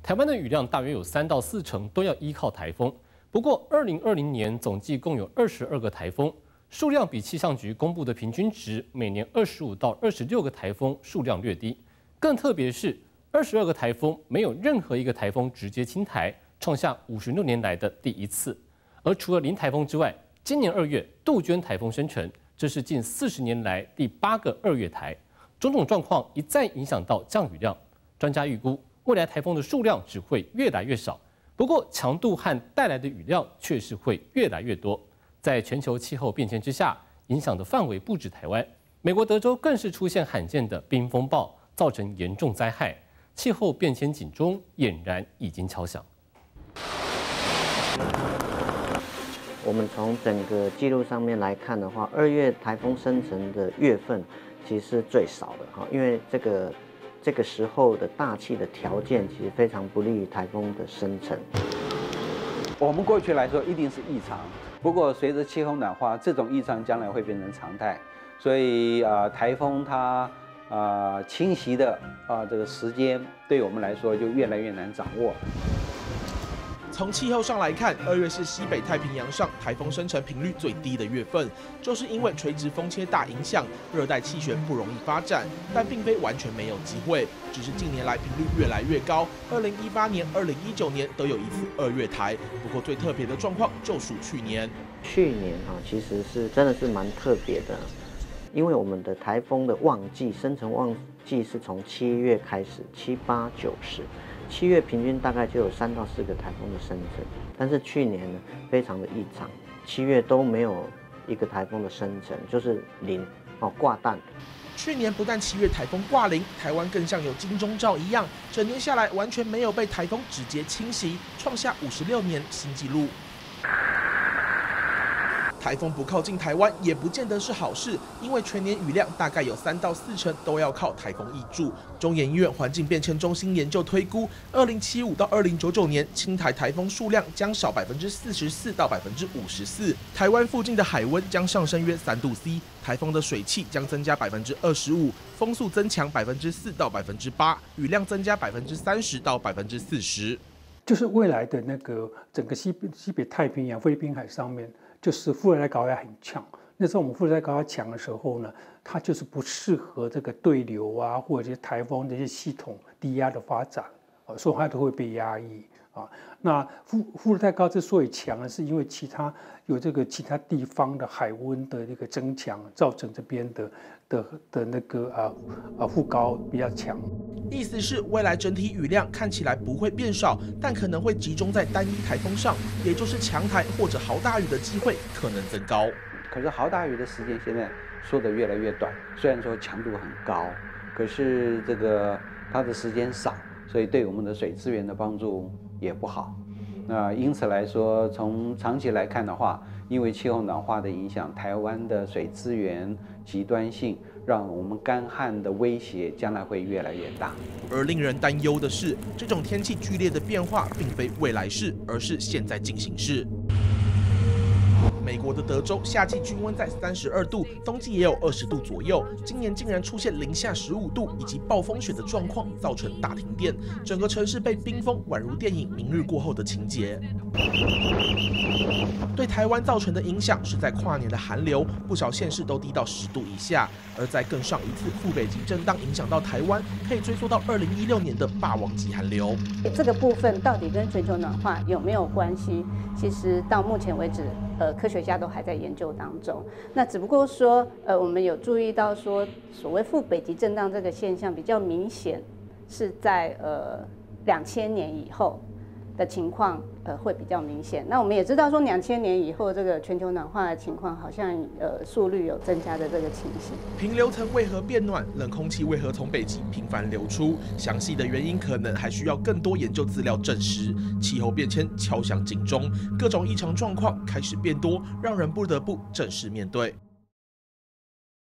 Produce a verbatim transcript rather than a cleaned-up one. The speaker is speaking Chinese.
台湾的雨量大约有三到四成都要依靠台风。不过，二零二零年总计共有二十二个台风，数量比气象局公布的平均值每年二十五到二十六个台风数量略低。更特别是，二十二个台风没有任何一个台风直接侵台，创下五十六年来的第一次。而除了林台风之外，今年二月杜鹃台风生成，这是近四十年来第八个二月台。种种状况一再影响到降雨量，专家预估未来台风的数量只会越来越少，不过强度和带来的雨量却是会越来越多。在全球气候变迁之下，影响的范围不止台湾，美国德州更是出现罕见的冰风暴，造成严重灾害。气候变迁警钟俨然已经敲响。 我们从整个记录上面来看的话，二月台风生成的月份其实是最少的哈，因为这个这个时候的大气的条件其实非常不利于台风的生成。 我们过去来说一定是异常，不过随着气候暖化，这种异常将来会变成常态，所以啊、呃，台风它啊、呃、侵袭的啊、呃、这个时间对我们来说就越来越难掌握。 从气候上来看，二月是西北太平洋上台风生成频率最低的月份，就是因为垂直风切大影响，热带气旋不容易发展，但并非完全没有机会，只是近年来频率越来越高。二零一八年、二零一九年都有一次二月台，不过最特别的状况就属去年。 去年啊，其实是真的是蛮特别的，因为我们的台风的旺季生成旺季是从七月开始，七八九十。七月平均大概就有三到四个台风的生成，但是去年呢非常的异常，七月都没有一个台风的生成，就是零哦挂蛋。 去年不但七月台风挂零，台湾更像有金钟罩一样，整年下来完全没有被台风直接侵袭，创下五十六年新纪录。台风不靠近台湾也不见得是好事，因为全年雨量大概有三到四成都要靠台风挹注。中研院环境变迁中心研究推估，二零七五到二零九九年侵台台风数量将少百分之四十四到百分之五十四，台湾附近的海温将上升约三度 C， 台风的水汽将增加百分之二十五，风速增强百分之四到百分之八，雨量增加百分之三十到百分之四十。 就是未来的那个整个西西北太平洋、菲律宾海上面。就是副热带高压很强，那时候我们副热带高压强的时候呢，它就是不适合这个对流啊，或者是台风这些系统低压的发展啊，所以它都会被压抑啊。那副副热带高之所以强呢，是因为其他有这个其他地方的海温的这个增强，造成这边的的的那个啊啊副高比较强。 意思是未来整体雨量看起来不会变少，但可能会集中在单一台风上，也就是强台或者豪大雨的机会可能增高。 可是豪大雨的时间现在缩得越来越短，虽然说强度很高，可是这个它的时间少，所以对我们的水资源的帮助也不好。那因此来说，从长期来看的话，因为气候暖化的影响，台湾的水资源极端性，让我们干旱的威胁将来会越来越大。 而令人担忧的是，这种天气剧烈的变化并非未来式，而是现在进行式。美国的德州夏季均温在三十二度，冬季也有二十度左右。今年竟然出现零下十五度以及暴风雪的状况，造成大停电，整个城市被冰封，宛如电影《明日过后》的情节。对台湾造成的影响是在跨年的寒流，不少县市都低到十度以下。而在更上一次副北极震荡影响到台湾，可以追溯到二零一六年的霸王级寒流。 这个部分到底跟全球暖化有没有关系？其实到目前为止，呃，科学家都还在研究当中。那只不过说，呃，我们有注意到说，所谓副北极震荡这个现象比较明显，是在呃两千年以后的情况，呃，会比较明显。那我们也知道说，两千年以后这个全球暖化的情况，好像呃速率有增加的这个情形。 平流层为何变暖？冷空气为何从北极频繁流出？详细的原因可能还需要更多研究资料证实。气候变迁敲响警钟，各种异常状况开始变多，让人不得不正式面对。